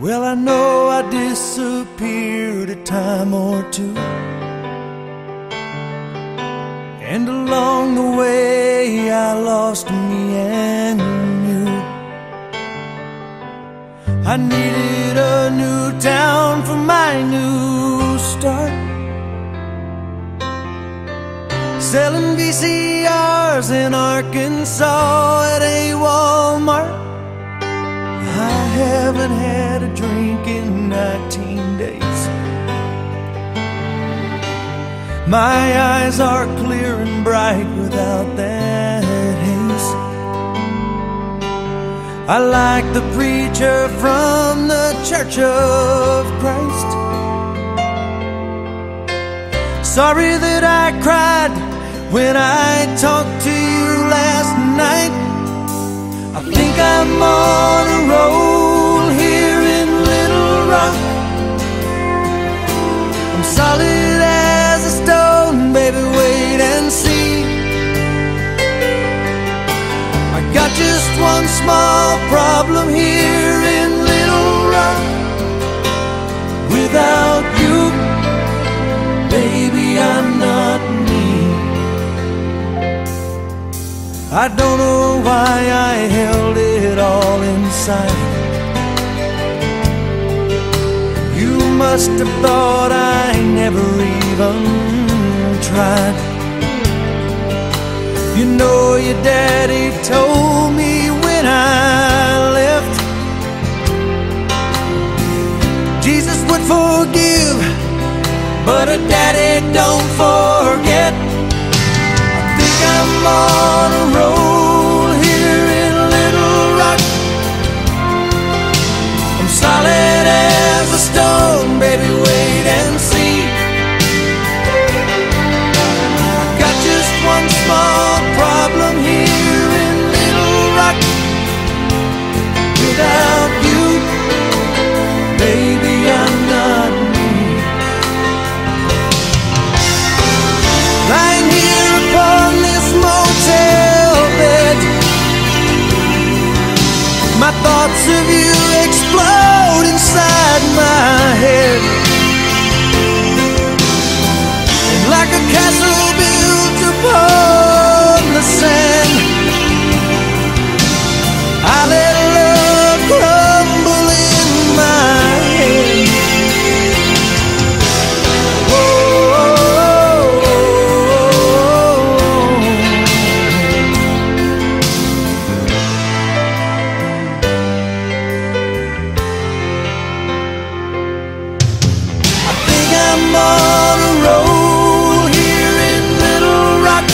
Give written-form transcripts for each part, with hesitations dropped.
Well, I know I disappeared a time or two, and along the way I lost me and you. I needed a new town for my new start, selling VCRs in Arkansas at a Walmart. I haven't had a drink in 19 days. My eyes are clear and bright without that haze. I like the preacher from the Church of Christ. Sorry that I cried when I talked to you last night. I think I'm on a roll here in Little Rock. I'm solid as a stone, baby, wait and see. I got just one small problem here in Little Rock. Without you, baby, I'm not me. I don't know why I held it all inside. You must have thought I never even tried. You know your daddy told me when I left, Jesus would forgive, but a daddy don't forget. I'm on a roll here in Little Rock. I'm solid as a stone, baby, wait and see. I got just one small problem here in Little Rock. Without you, baby, I'm not me. Lying here upon this motel bed, my thoughts of you explode inside my head. And like a castle built upon the sand, I let love crumble in my hand. I'm on a roll here in Little Rock.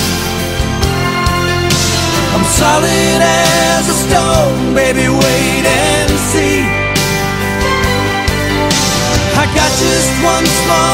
I'm solid as a stone, baby, wait and see. I got just one small